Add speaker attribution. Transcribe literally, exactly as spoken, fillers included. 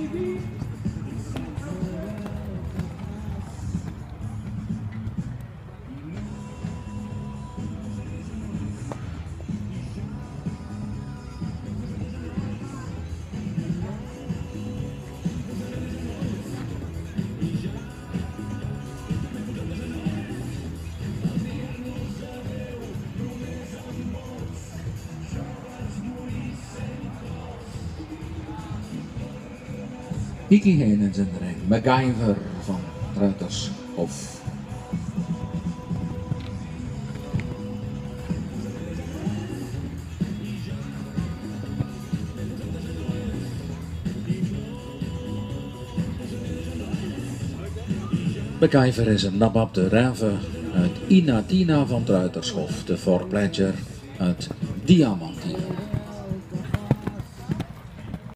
Speaker 1: Ikkie Henens en de ring. MacGyver van Ruitershof. MacGyver is een Nabab de Rave uit Inatina van Ruitershof. De Forpledger uit Diamant.